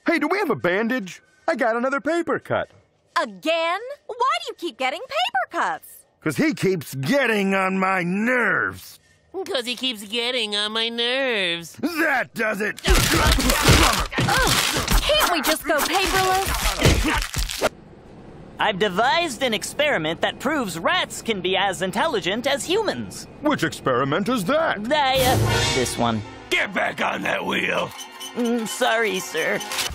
Hey, do we have a bandage? I got another paper cut. Again? Why do you keep getting paper cuts? 'Cause he keeps getting on my nerves. 'Cause he keeps getting on my nerves. That does it! Can't we just go paperless? I've devised an experiment that proves rats can be as intelligent as humans. Which experiment is that? This one. Get back on that wheel! Sorry, sir.